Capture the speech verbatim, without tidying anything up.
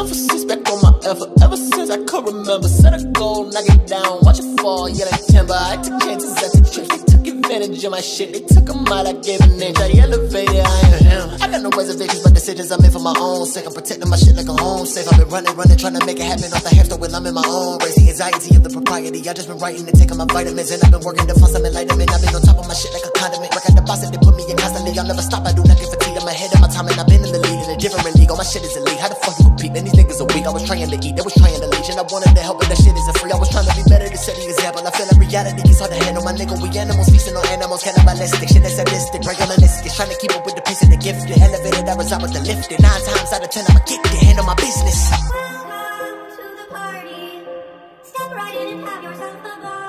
emphasis back on my effort. Ever since I could remember, set a goal, knock it down, watch it fall, yeah, like timber. I took chances at the trips, they took advantage of my shit. They took them out, I gave an inch, I elevated, I am him. I got no reservations, but decisions I made for my own sake. I'm protecting my shit like a home safe. I've been running, running, trying to make it happen off the hamster wheel. I'm in my own race. The anxiety of the propriety, I just been writing and taking my vitamins, and I've been working to find some enlightenment. I've been on top of my shit like a condiment. Work at the boss and they put me in constantly. I'll never stop, I do nothing for tea. I'm ahead of my time and I've been in the lead in a different league. All my shit is elite. How the fuck you compete? Man, these niggas are weak. I was trying to eat, they was trying to leech, and I wanted to help, but that shit isn't free. I was trying to be better to set the example. I feel like reality is hard to handle. My nigga, we animals feasting on animals, cannibalistic. Shit is sadistic, regulalistic. Trying to keep up with the pace of the gifted. Elevated, I reside with the lifted. Nine times out of ten, I'ma kick it, handle my business. Welcome to the party. Step right in and have yourself a ball.